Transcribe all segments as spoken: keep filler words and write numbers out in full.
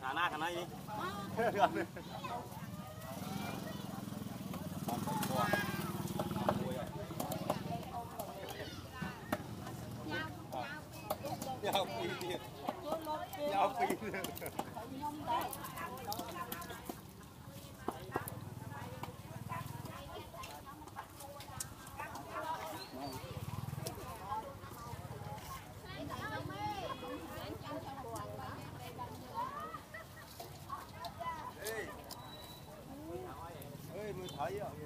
Cả na cả này đi. Giao phi tiền. Giao phi tiền. Ê, mới thấy à.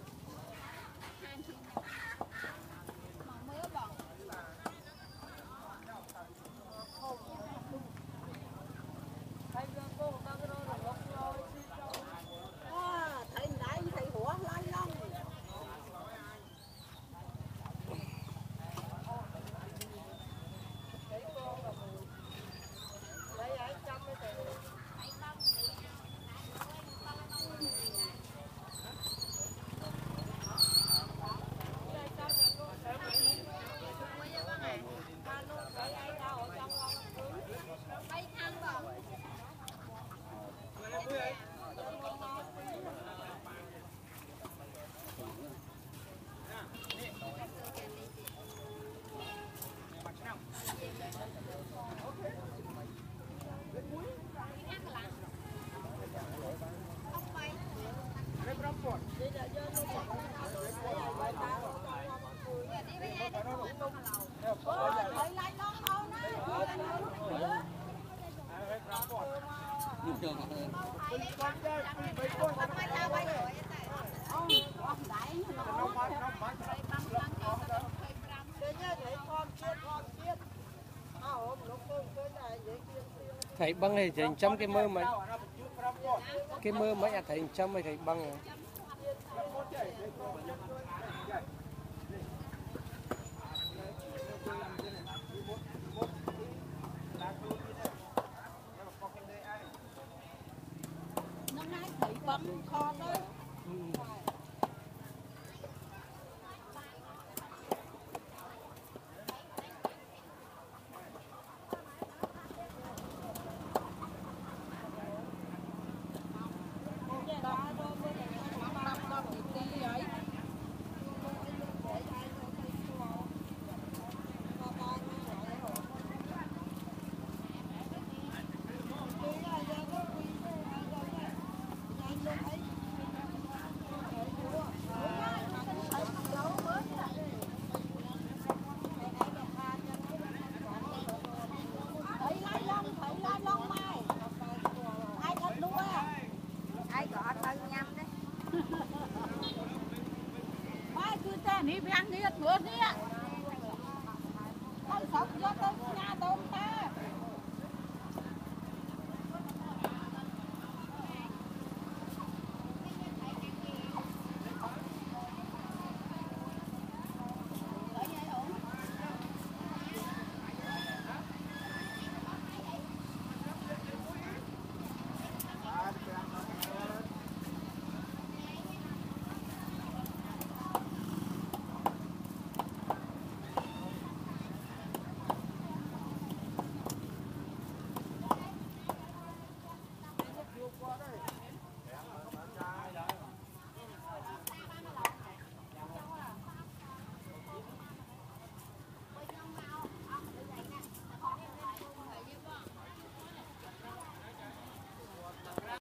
Thầy băng này thành trăm cái mơ mà cái mơ mấy à thành trăm mấy thầy băng à. Năm nay thầy băng kho đấy. Mai cứ tên đi ăn đi ăn bữa đi ạ.